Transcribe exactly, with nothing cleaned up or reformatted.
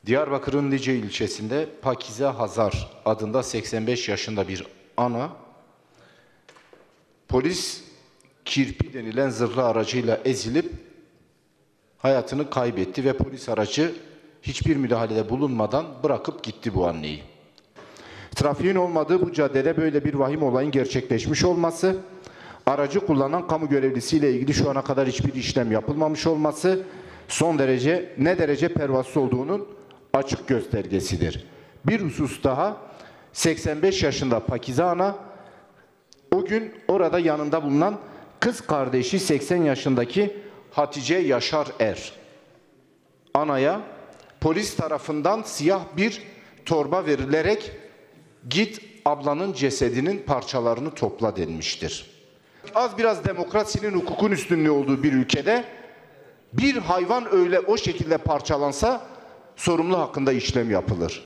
Diyarbakır'ın Lice ilçesinde Pakize Hazar adında seksen beş yaşında bir ana, polis kirpi denilen zırhlı aracıyla ezilip hayatını kaybetti ve polis aracı hiçbir müdahalede bulunmadan bırakıp gitti bu anneyi. Trafiğin olmadığı bu caddede böyle bir vahim olayın gerçekleşmiş olması, aracı kullanan kamu görevlisiyle ilgili şu ana kadar hiçbir işlem yapılmamış olması son derece ne derece pervasız olduğunun açık göstergesidir. Bir husus daha, seksen beş yaşında Pakize ana o gün orada yanında bulunan kız kardeşi seksen yaşındaki Hatice Yaşar Er anaya polis tarafından siyah bir torba verilerek git ablanın cesedinin parçalarını topla denmiştir. Az biraz demokrasinin, hukukun üstünlüğü olduğu bir ülkede bir hayvan öyle o şekilde parçalansa sorumlu hakkında işlem yapılır.